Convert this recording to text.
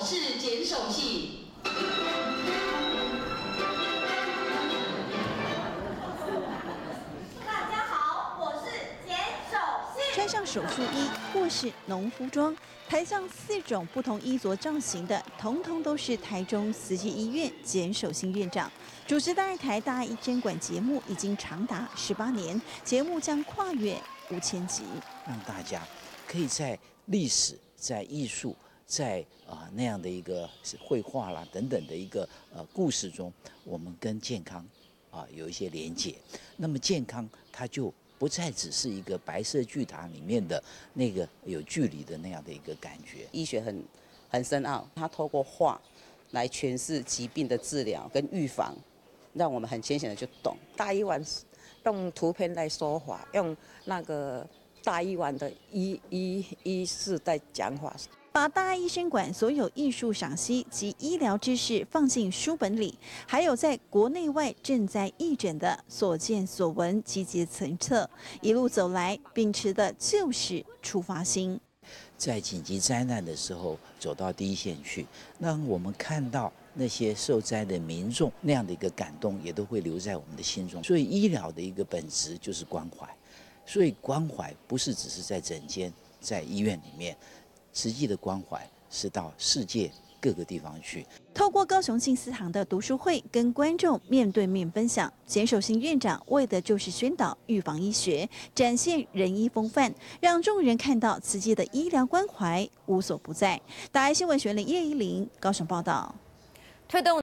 是简守信。 大家好，我是简守信。 穿上手术衣或是农夫装，台上4种不同衣着造型的，统统都是台中慈济医院简守信院长。主持大爱台大爱医针馆节目已经长达18年，节目将跨越5000集， 让大家可以在历史、在艺术、在那样的一个绘画啦等等的一个故事中，我们跟健康有一些连结。那么健康它就不再只是一个白色巨塔里面的那个有距离的那样的一个感觉。 医学很深奥，它透过画来诠释疾病的治疗跟预防，让我们很浅显的就懂。 大医院用图片来说话，用那个大医院的医师在讲话。 把大爱医生馆所有艺术赏析及医疗知识放进书本里，还有在国内外正在义诊的所见所闻集结成册。一路走来，秉持的就是出发心。 在紧急灾难的时候，走到第一线去，让我们看到那些受灾的民众那样的一个感动，也都会留在我们的心中。所以医疗的一个本质就是关怀，所以关怀不是只是在诊间、在医院里面，实际的关怀是到世界各个地方去。 透过高雄静思堂的读书会，跟观众面对面分享。简守信院长为的就是宣导预防医学，展现仁医风范，让众人看到慈济的医疗关怀无所不在。大爱新闻学林叶依林高雄报道。 推动